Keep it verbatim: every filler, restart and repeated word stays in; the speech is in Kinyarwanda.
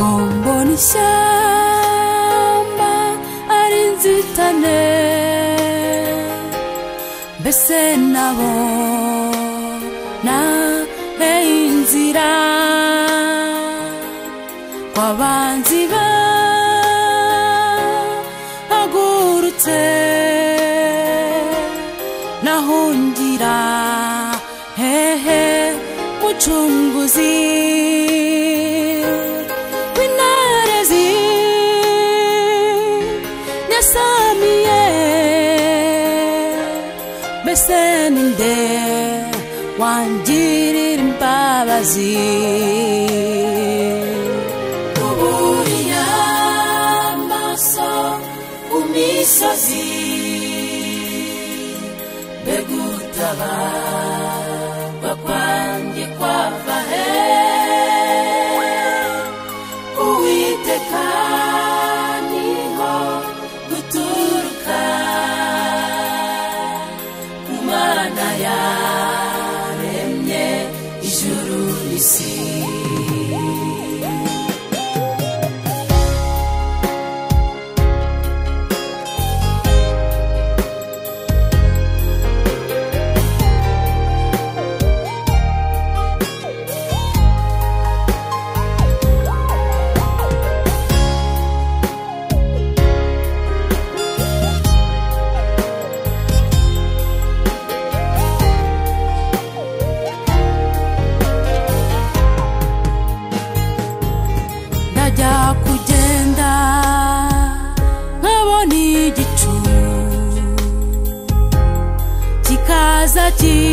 kombona ishyamba ari inzitane, mbese nabona inzira kwabanzi bahagurutse, nahungira hehe mucunguzi w'intarezi nyasamiye, mbese ninde wangirira imbabazi? Uburiye amaso ku misozi, mbega utabarwa kwanjye kwava he? Uwiteka niho guturuka, ku Mana yaremye ijuru n'isi. Ndajya kugenda nkabona igicu kikaza ki